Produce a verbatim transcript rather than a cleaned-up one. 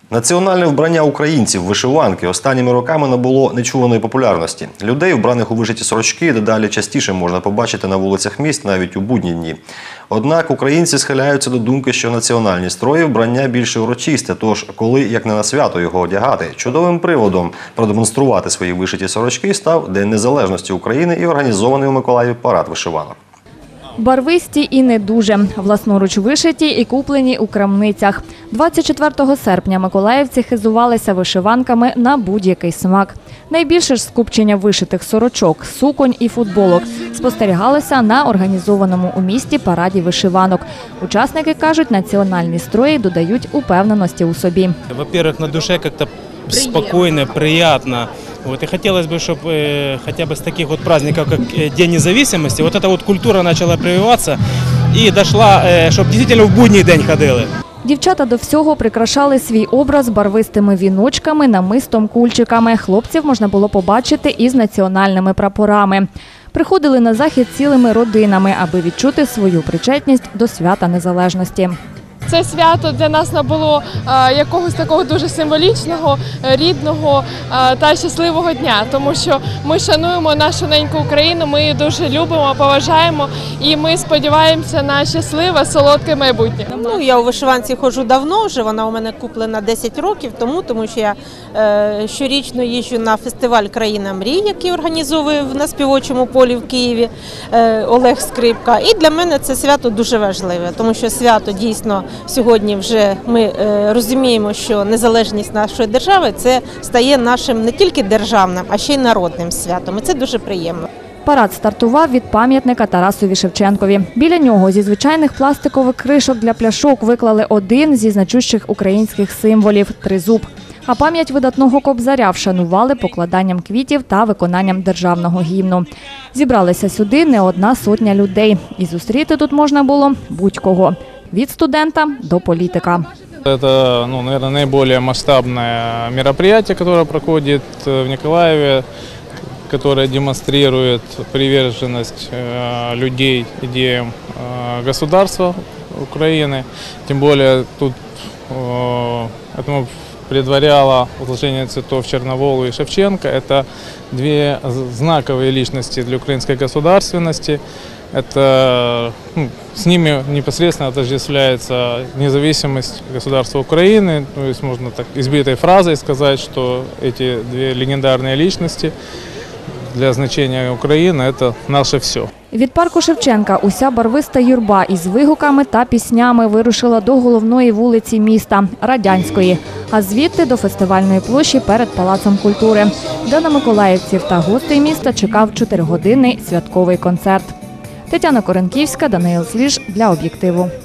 Національне вбрання українців – вишиванки – останніми роками набуло нечуваної популярності. Людей, вбраних у вишиті сорочки, дедалі частіше можна побачити на вулицях міст навіть у будні дні. Однак українці схиляються до думки, що національні строї вбрання більше урочисте, тож коли, як не на свято, його одягати. Чудовим приводом продемонструвати свої вишиті сорочки став День Незалежності України і організований у Миколаєві парад вишиванок. Барвисті і не дуже. Власноруч вишиті і куплені у крамницях. двадцять четвертого серпня миколаївці хизувалися вишиванками на будь-який смак. Найбільше ж скупчення вишитих сорочок, суконь і футболок спостерігалося на організованому у місті параді вишиванок. Учасники кажуть, національні строї додають упевненості у собі. Во-первых, на душе як-то спокойно, приятно. Вот, и хотелось бы, чтобы э, хотя бы с таких вот праздников, как э, День независимости, вот эта вот культура начала прививаться и дошла, э, чтобы действительно в будний день ходили. Дівчата до всього прикрашали свій образ барвистими віночками, намистом, кульчиками. Хлопців можна було побачити із національними прапорами. Приходили на захід цілими родинами, аби відчути свою причетність до свята Незалежності. Це свято для нас набуло а, якогось такого дуже символічного, рідного а, та щасливого дня, тому що ми шануємо нашу неньку Україну, ми її дуже любимо, поважаємо і ми сподіваємося на щасливе, солодке майбутнє. Ну, я у вишиванці ходжу давно, вже вона у мене куплена десять років тому, тому що я е, щорічно їжджу на фестиваль «Країна мрій», який організовує на Співочому полі в Києві е, Олег Скрипка. І для мене це свято дуже важливе, тому що свято дійсно сьогодні вже ми розуміємо, що незалежність нашої держави – це стає нашим не тільки державним, а ще й народним святом. І це дуже приємно. Парад стартував від пам'ятника Тарасові Шевченкові. Біля нього зі звичайних пластикових кришок для пляшок виклали один зі значущих українських символів – тризуб. А пам'ять видатного Кобзаря вшанували покладанням квітів та виконанням державного гімну. Зібралися сюди не одна сотня людей. І зустріти тут можна було будь-кого. Від студента до політика. Это, ну, наверное, наиболее масштабное мероприятие, которое проходит в Николаеве, которое демонстрирует приверженность э, людей идеям э, государства Украины. Тем более тут э, этому предваряло возложение цветов Черноволу и Шевченко. Это две знаковые личности для украинской государственности. Это, ну, с ними непосредственно отождествляется независимость государства Украины. То есть можно так избитой фразой сказать, что эти две легендарные личности для значения України – це наше все. Від парку Шевченка уся барвиста юрба із вигуками та піснями вирушила до головної вулиці міста – Радянської, а звідти до фестивальної площі перед Палацом культури, де на миколаївців та гостей міста чекав чотиригодинний святковий концерт. Тетяна Коренківська, Даниїл Сліж для «Об'єктиву».